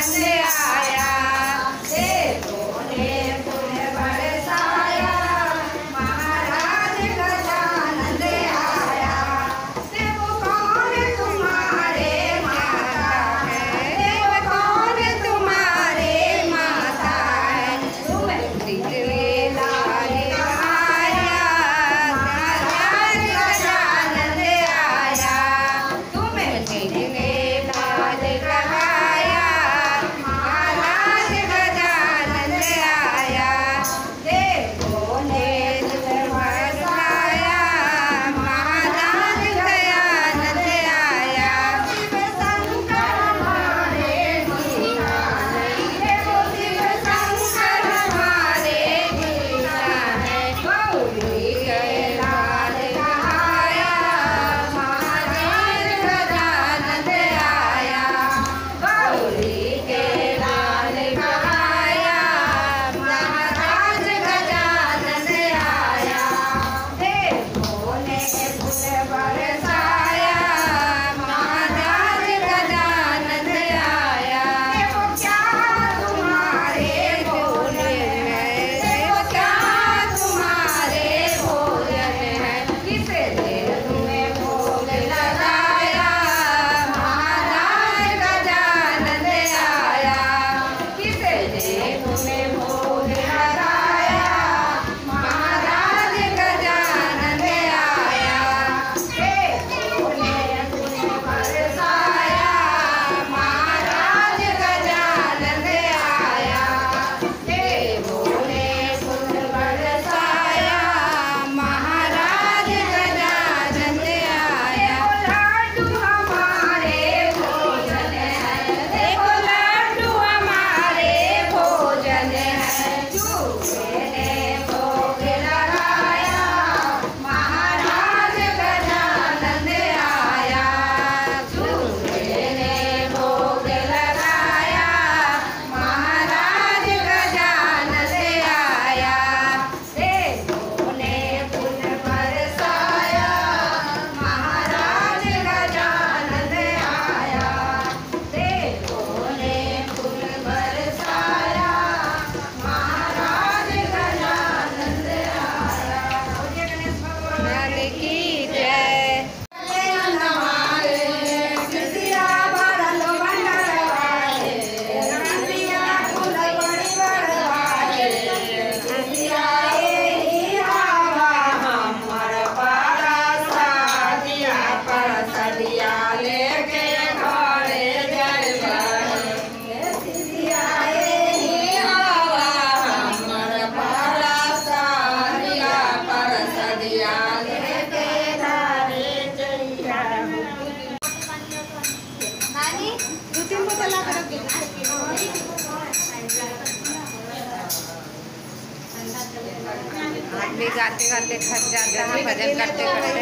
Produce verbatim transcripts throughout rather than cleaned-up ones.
आदमी गाते गाते थक जाता है भजन करते करते।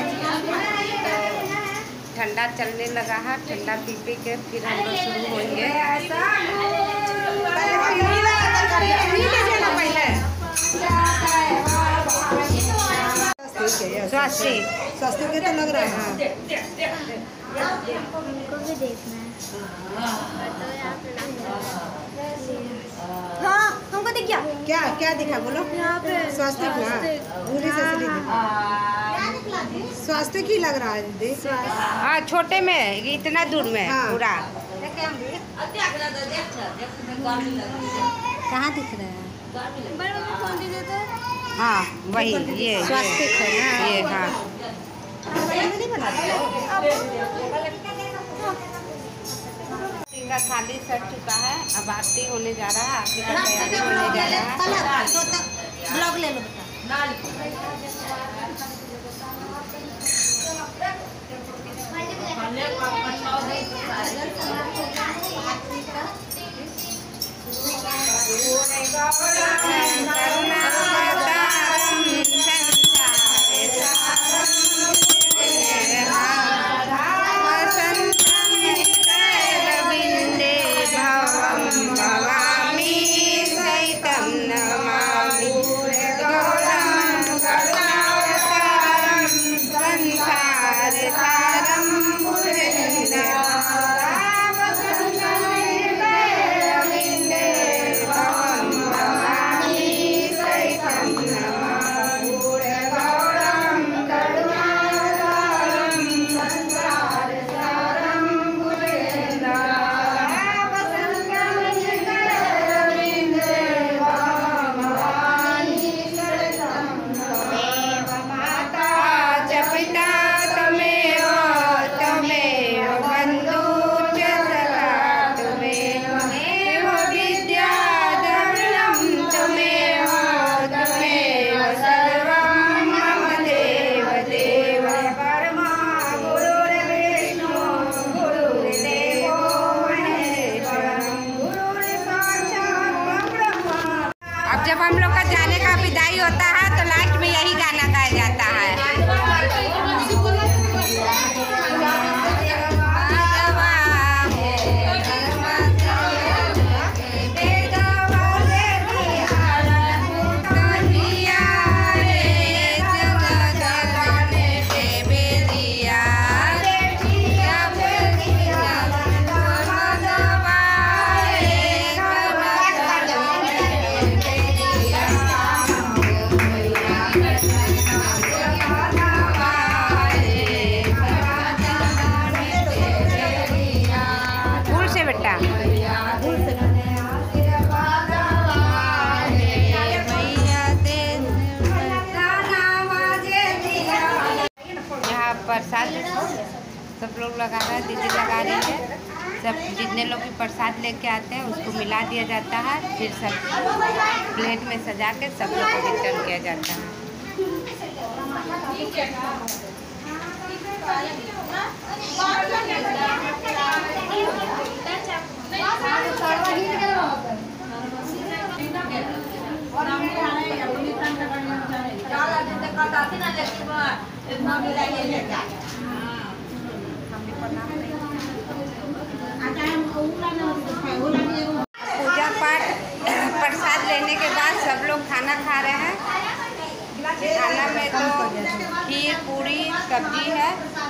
ठंडा चलने लगा है, ठंडा पी पी के फिर हम लोग शुरू होंगे। स्वास्थ्य स्वास्थ्य के तो लग रहा है। हमको भी देखना है। हाँ हमको दिख गया। क्या क्या दिखा बोलो? यहाँ पे स्वास्थ्य क्या? भूली से स्वास्थ्य की लग रहा है दीदी? हाँ छोटे में इतना दूर में हाँ। पूरा कहाँ दिख रहा है? बड़े बड़े फोन दे देते हैं। हाँ वही ये स्वास्थ्य है ना? ये हाँ नहीं बनाते का थाली सट चुका है। अब आरती होने जा रहा है, आरती का तैयारी होने जा रहा है। ब्लॉग ले लो विदाई होता है तो लास्ट में यही गाना गाया जाता है। प्रसाद सब लोग लगा रहा है, दीदी लगा रही है। सब जितने लोग भी प्रसाद लेके आते हैं उसको मिला दिया जाता है, फिर सब प्लेट में सजा के सब लोग को वितरण किया जाता है। पूजा पाठ प्रसाद लेने के बाद सब लोग खाना खा रहे हैं। खाना में तो खीर पूरी सब्जी है।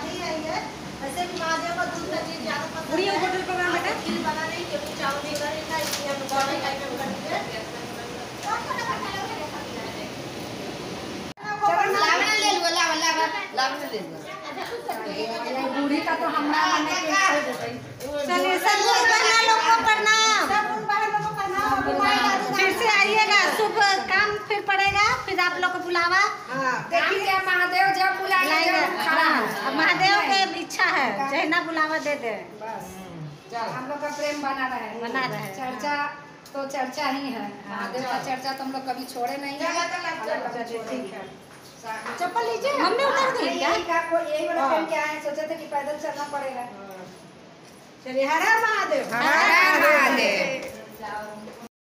पूरी होटल पर बूढ़ी का तो हम चलिए सब बहना लोग को प्रणाम। फिर से आइएगा, शुभ काम फिर पड़ेगा, फिर आप लोग को बुलावा। देखिए महादेव जब बुलाएंगे महादेव के इच्छा है, जहना बुलावा दे दे। हम लोग का प्रेम बना रहे बना रहे चर्चा तो चर्चा ही है। महादेव का चर्चा तो हम लोग कभी छोड़े नहीं है। चप्पल लीजिए, हमने उतार दी क्या? यही वाला पहन के आए, सोचे थे कि पैदल चलना पड़ेगा। चलिए हर हर महादेव। हर हर महादेव।